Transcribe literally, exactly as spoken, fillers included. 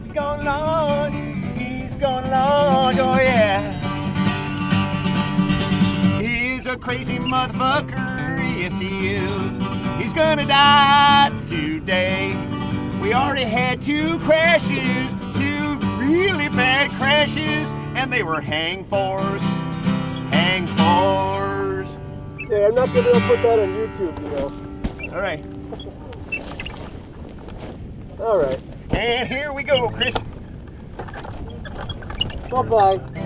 He's gone lost. He's gone lost. Oh yeah. He's a crazy motherfucker. Yes, he is. He's gonna die today. We already had two crashes, two really bad crashes, and they were hang fours. Hang fours. Yeah, I'm not gonna put that on YouTube, you know. All right. All right. And here we go, Chris. Bye-bye.